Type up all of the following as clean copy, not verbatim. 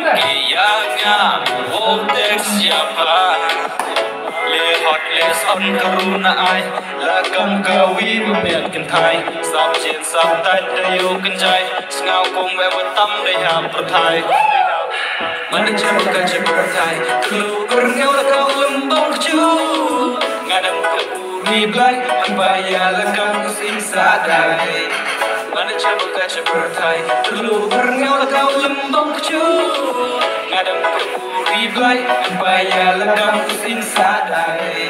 Kiyanya Voltex siapa Le hot le son karuna ai La kam kawi mamiat kan thai Sop chen sop tai da yo kan chai Ngao kong ve wat tam de ha prathai Mana cham ka che prathai Klu kur ngao la kau lembong chu Ngadam ka puri blai Ambaya la kam sin sa dai Mana cham ka che prathai Klu kur ngao la kau lembong chu Ngadam ka puri blai Ambaya la kam sin sa dai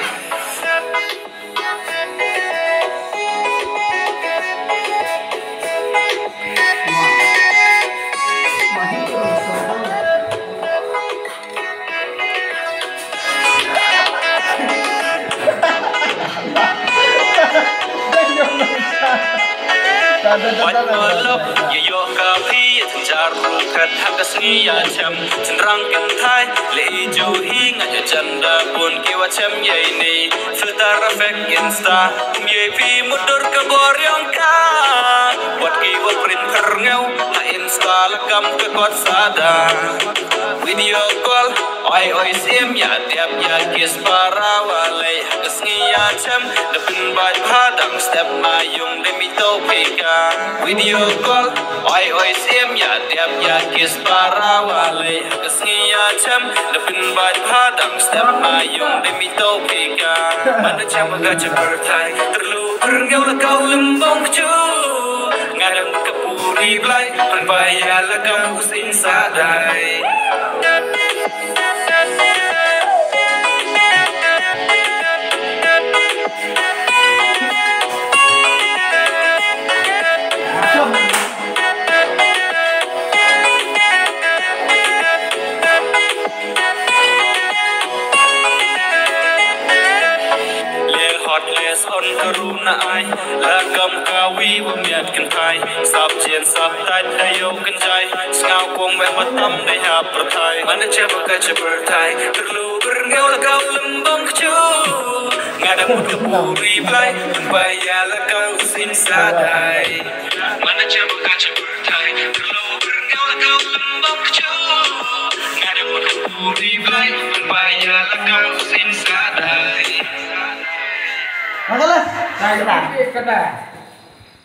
What love you kapi jaru kat hakasni ya cham rang kan thai le ju hi nga ya chanda bun ki wa cham ye ni filter effect insta ye pi mudur ka boryong ka what ki wa print kar ngau ha insta la kam ka kot sada video call oi sim ya tiap ya kis para wale hakasni ya cham de pin bai phadang step mayung de mi to pika video call oi sim ya tiap ya kis para wale hakasni ya cham de pin bai phadang step mayung de mi to pika mana cham ga chabar thai terlu ngau la kau lembong chu ngadam kapuri blai pan baya la kau sin sadai on karuna ai la kam kawi wa miat kan thai sap chen sap tai da yo kan jai ngao kong ve wat tam dai ha prathai mana che ba ka che prathai terlu ngau la kau lembong chu ngadam ka puri blai ba ya la kau sin sa dai mana che ba ka che prathai terlu ngau la kau lembong chu ngadam ka puri blai ba ya la kau sin sa dai Masalah. Nah, kita.